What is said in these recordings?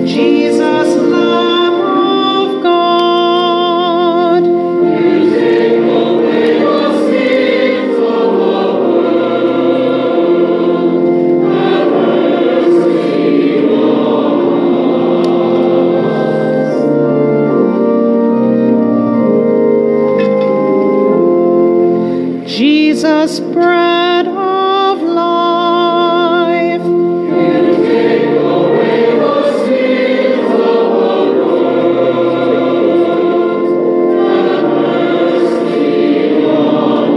Jesus, Lamb of God, you take away the sins of the world. Have mercy on us. Jesus, bread of life, you take away the sins of the world. Have mercy on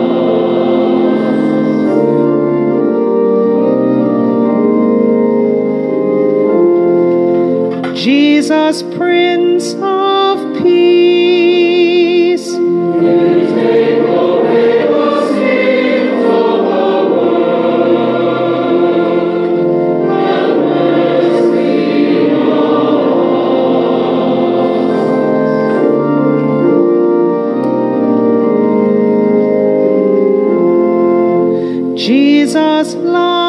us. Jesus, Prince of Peace, you take away the sins of the world. Have mercy on us. Jesus, love.